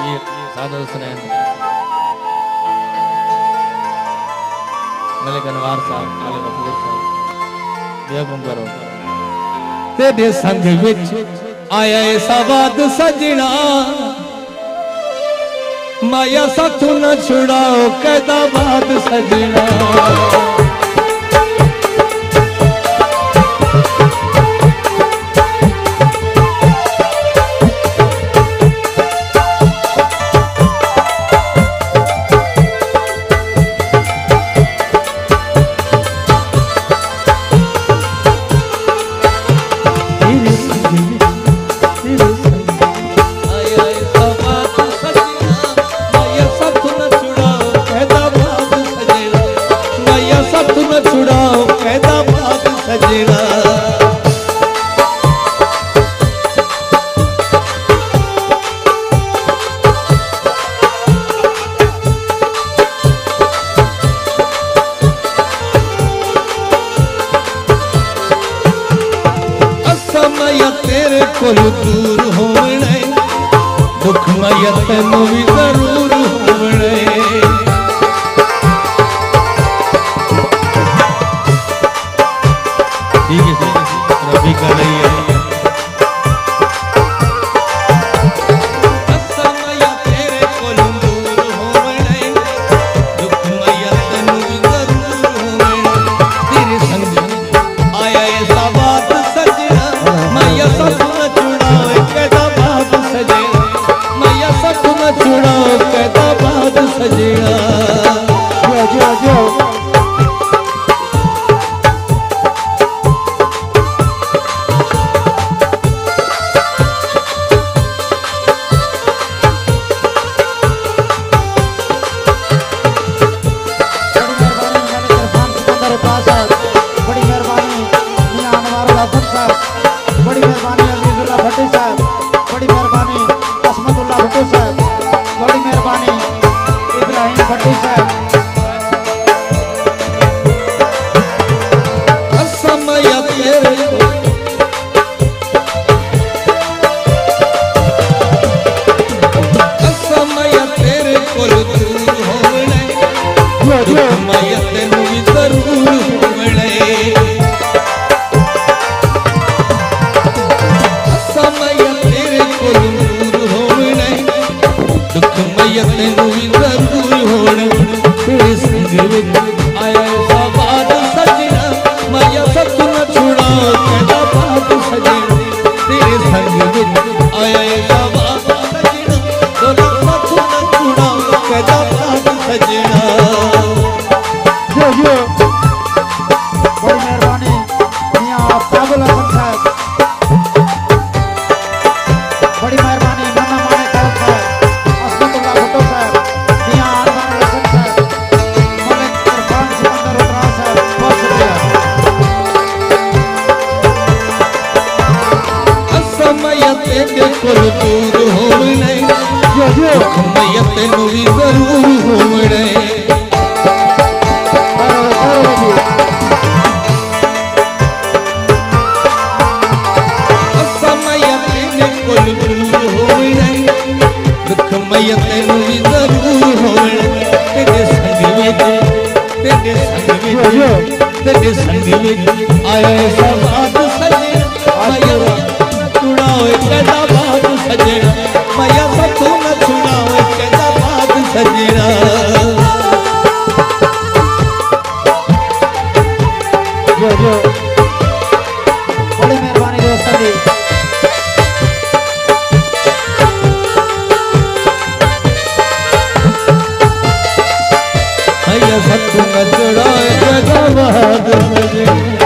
सादर सुनैन मलिक अनवार साहब, मलिक गफूर साहब, बेगम करो तेरे संग विच आया सवाद सजना, माया साथू न छुड़ाओ कैदा बात सजना। तेरे कोल दूर होने दुख माया तेनू भी जरूर होने। ठीक है रबी का नहीं है तेरे संग विच आया सवाद सजना, माया छुड़ाओ कैदा बात सजना, माया साथू न छुड़ाओ कैदा बात सजना। जो बड़ी मेहरबानी दोस्तों दी। माया साथू न छुड़ाओ कैदा बात सजना।